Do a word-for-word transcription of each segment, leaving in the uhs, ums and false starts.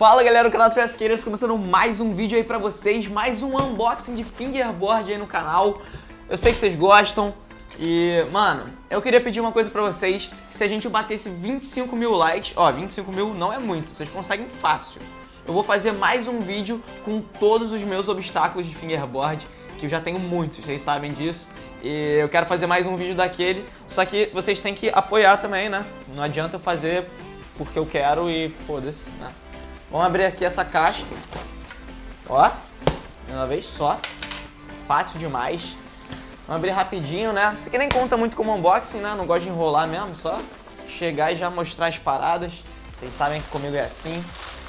Fala galera do canal Trasqueiras, começando mais um vídeo aí pra vocês, mais um unboxing de fingerboard aí no canal. Eu sei que vocês gostam e, mano, eu queria pedir uma coisa pra vocês, que se a gente batesse vinte e cinco mil likes, ó, vinte e cinco mil não é muito, vocês conseguem fácil. Eu vou fazer mais um vídeo com todos os meus obstáculos de fingerboard, que eu já tenho muitos, vocês sabem disso. E eu quero fazer mais um vídeo daquele, só que vocês têm que apoiar também, né? Não adianta eu fazer porque eu quero e foda-se, né? Vamos abrir aqui essa caixa. Ó, de uma vez só. Fácil demais. Vamos abrir rapidinho, né? Isso aqui nem conta muito como unboxing, né? Não gosto de enrolar mesmo, só chegar e já mostrar as paradas. Vocês sabem que comigo é assim.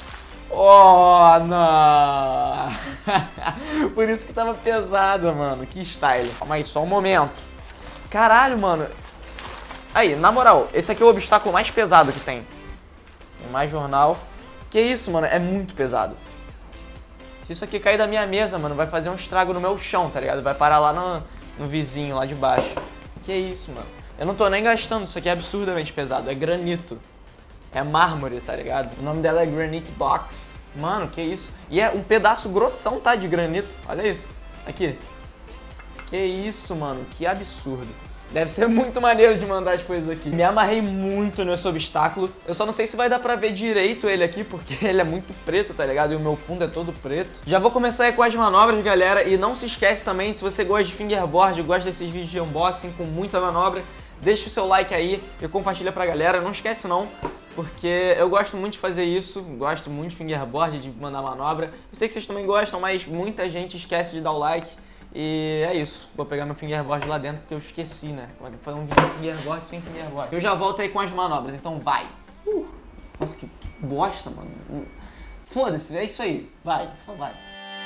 Oh, não! Por isso que tava pesada, mano. Que style. Calma aí, só um momento. Caralho, mano. Aí, na moral, esse aqui é o obstáculo mais pesado que tem. Tem mais jornal. Que isso, mano? É muito pesado. Se isso aqui cair da minha mesa, mano, vai fazer um estrago no meu chão, tá ligado? Vai parar lá no, no vizinho, lá de baixo. Que isso, mano? Eu não tô nem gastando, isso aqui é absurdamente pesado. É granito. É mármore, tá ligado? O nome dela é Granite Box. Mano, que isso? E é um pedaço grossão, tá? De granito. Olha isso. Aqui. Que isso, mano? Que absurdo. Deve ser muito maneiro de mandar as coisas aqui. Me amarrei muito nesse obstáculo. Eu só não sei se vai dar pra ver direito ele aqui, porque ele é muito preto, tá ligado? E o meu fundo é todo preto. Já vou começar aí com as manobras, galera. E não se esquece também, se você gosta de fingerboard, gosta desses vídeos de unboxing com muita manobra, deixa o seu like aí e compartilha pra galera. Não esquece não, porque eu gosto muito de fazer isso. Gosto muito de fingerboard, de mandar manobra. Eu sei que vocês também gostam, mas muita gente esquece de dar o like. E é isso, vou pegar meu fingerboard lá dentro porque eu esqueci, né? Foi um vídeo de fingerboard sem fingerboard. Eu já volto aí com as manobras, então vai! Uh, nossa, que, que bosta, mano. Foda-se, é isso aí. Vai, só vai.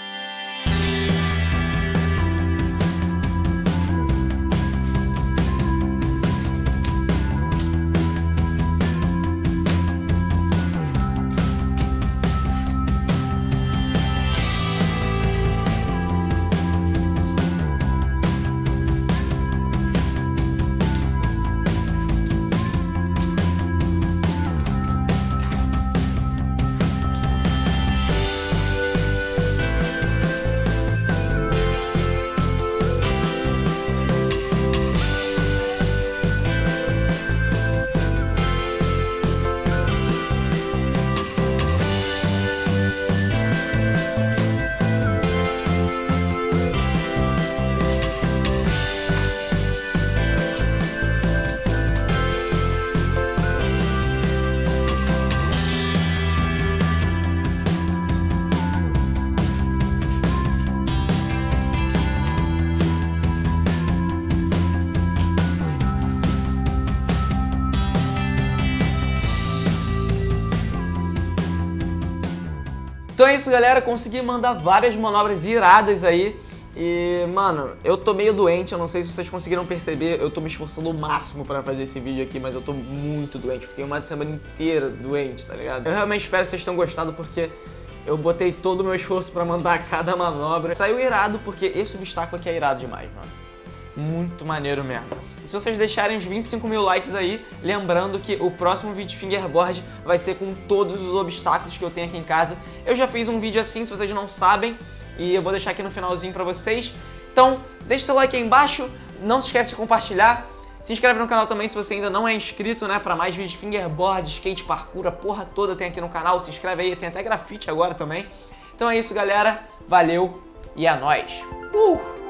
Então é isso, galera, consegui mandar várias manobras iradas aí. E, mano, eu tô meio doente, eu não sei se vocês conseguiram perceber, eu tô me esforçando o máximo pra fazer esse vídeo aqui, mas eu tô muito doente, fiquei uma semana inteira doente, tá ligado? Eu realmente espero que vocês tenham gostado, porque eu botei todo o meu esforço pra mandar cada manobra. Saiu irado, porque esse obstáculo aqui é irado demais, mano. Muito maneiro mesmo. E se vocês deixarem os vinte e cinco mil likes aí, lembrando que o próximo vídeo de fingerboard vai ser com todos os obstáculos que eu tenho aqui em casa. Eu já fiz um vídeo assim, se vocês não sabem, e eu vou deixar aqui no finalzinho pra vocês. Então, deixa seu like aí embaixo, não se esquece de compartilhar. Se inscreve no canal também se você ainda não é inscrito, né? Pra mais vídeos de fingerboard, skate, parkour, a porra toda tem aqui no canal. Se inscreve aí, tem até grafite agora também. Então é isso, galera. Valeu e é nóis. Uh!